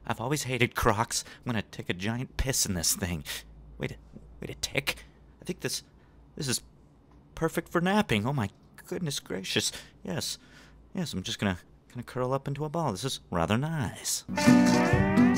I've always hated Crocs. I'm gonna take a giant piss in this thing. Wait a tick. I think this is perfect for napping. Oh my goodness gracious. Yes, I'm just gonna curl up into a ball. This is rather nice.